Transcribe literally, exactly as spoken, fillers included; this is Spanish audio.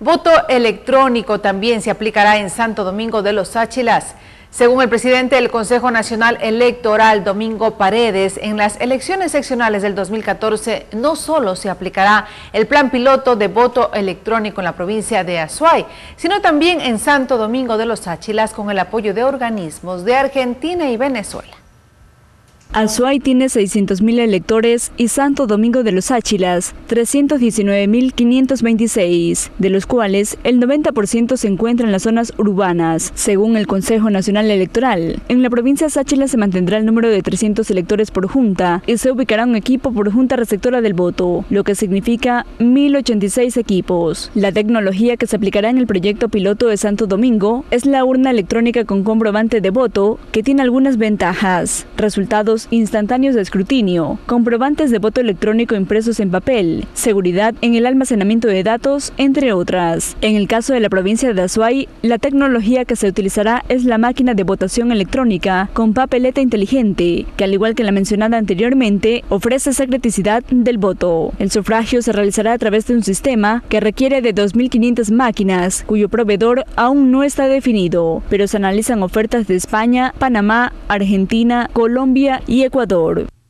Voto electrónico también se aplicará en Santo Domingo de los Áchilas. Según el presidente del Consejo Nacional Electoral, Domingo Paredes, en las elecciones seccionales del dos mil catorce no solo se aplicará el plan piloto de voto electrónico en la provincia de Azuay, sino también en Santo Domingo de los Áchilas con el apoyo de organismos de Argentina y Venezuela. Azuay tiene seiscientos mil electores y Santo Domingo de los Áchilas trescientos diecinueve mil quinientos veintiséis, de los cuales el noventa por ciento se encuentra en las zonas urbanas. Según el Consejo Nacional Electoral, en la provincia de Áchilas se mantendrá el número de trescientos electores por junta y se ubicará un equipo por junta receptora del voto, lo que significa mil ochenta y seis equipos. La tecnología que se aplicará en el proyecto piloto de Santo Domingo es la urna electrónica con comprobante de voto, que tiene algunas ventajas: resultados instantáneos de escrutinio, comprobantes de voto electrónico impresos en papel, seguridad en el almacenamiento de datos, entre otras. En el caso de la provincia de Azuay, la tecnología que se utilizará es la máquina de votación electrónica con papeleta inteligente, que al igual que la mencionada anteriormente, ofrece secreticidad del voto. El sufragio se realizará a través de un sistema que requiere de dos mil quinientas máquinas, cuyo proveedor aún no está definido, pero se analizan ofertas de España, Panamá, Argentina, Colombia y y Ecuador.